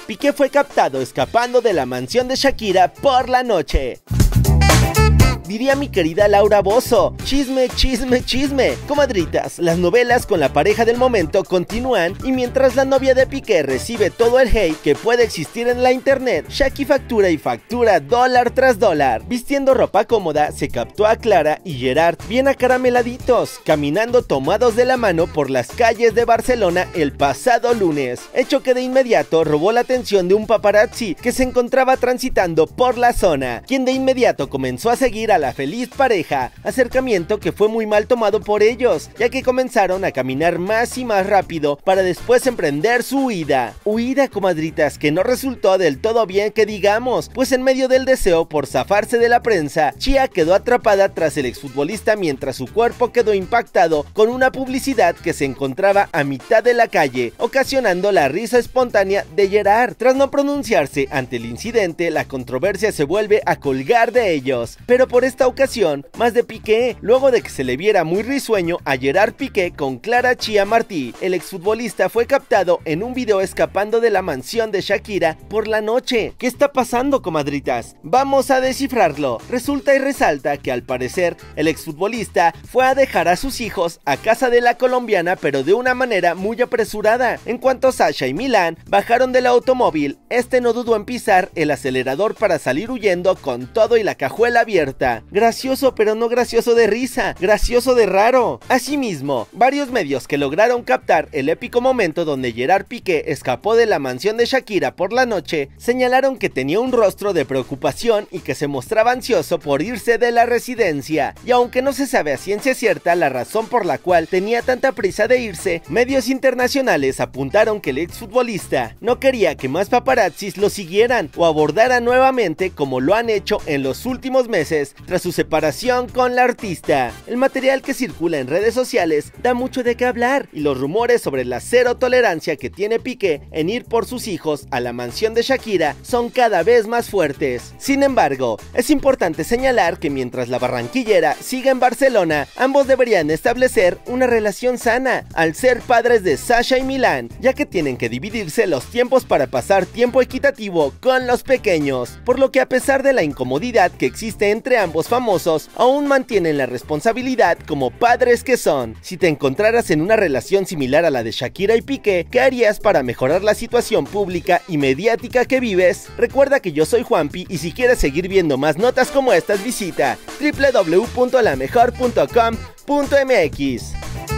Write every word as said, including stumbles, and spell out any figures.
Piqué fue captado escapando de la mansión de Shakira por la noche. Diría mi querida Laura Bozzo, chisme, chisme, chisme. Comadritas, las novelas con la pareja del momento continúan y mientras la novia de Piqué recibe todo el hate que puede existir en la internet, Shaki factura y factura dólar tras dólar. Vistiendo ropa cómoda, se captó a Clara y Gerard bien acarameladitos, caminando tomados de la mano por las calles de Barcelona el pasado lunes, hecho que de inmediato robó la atención de un paparazzi que se encontraba transitando por la zona, quien de inmediato comenzó a seguir a la feliz pareja, acercamiento que fue muy mal tomado por ellos, ya que comenzaron a caminar más y más rápido para después emprender su huida. Huida, comadritas, que no resultó del todo bien que digamos, pues en medio del deseo por zafarse de la prensa, Chia quedó atrapada tras el exfutbolista mientras su cuerpo quedó impactado con una publicidad que se encontraba a mitad de la calle, ocasionando la risa espontánea de Gerard. Tras no pronunciarse ante el incidente, la controversia se vuelve a colgar de ellos, pero por esta ocasión, más de Piqué, luego de que se le viera muy risueño a Gerard Piqué con Clara Chia Martí. El exfutbolista fue captado en un video escapando de la mansión de Shakira por la noche. ¿Qué está pasando, comadritas? Vamos a descifrarlo. Resulta y resalta que al parecer el exfutbolista fue a dejar a sus hijos a casa de la colombiana, pero de una manera muy apresurada. En cuanto Sasha y Milán bajaron del automóvil, este no dudó en pisar el acelerador para salir huyendo con todo y la cajuela abierta. Gracioso, pero no gracioso de risa, gracioso de raro. Asimismo, varios medios que lograron captar el épico momento donde Gerard Piqué escapó de la mansión de Shakira por la noche, señalaron que tenía un rostro de preocupación y que se mostraba ansioso por irse de la residencia. Y aunque no se sabe a ciencia cierta la razón por la cual tenía tanta prisa de irse, medios internacionales apuntaron que el exfutbolista no quería que más paparazzis lo siguieran o abordaran nuevamente como lo han hecho en los últimos meses tras su separación con la artista. El material que circula en redes sociales da mucho de qué hablar y los rumores sobre la cero tolerancia que tiene Piqué en ir por sus hijos a la mansión de Shakira son cada vez más fuertes. Sin embargo, es importante señalar que mientras la barranquillera siga en Barcelona, ambos deberían establecer una relación sana al ser padres de Sasha y Milán, ya que tienen que dividirse los tiempos para pasar tiempo equitativo con los pequeños, por lo que a pesar de la incomodidad que existe entre ambos famosos, aún mantienen la responsabilidad como padres que son. Si te encontraras en una relación similar a la de Shakira y Piqué, ¿qué harías para mejorar la situación pública y mediática que vives? Recuerda que yo soy Juanpi y si quieres seguir viendo más notas como estas, visita doble u doble u doble u punto la mejor punto com punto m x.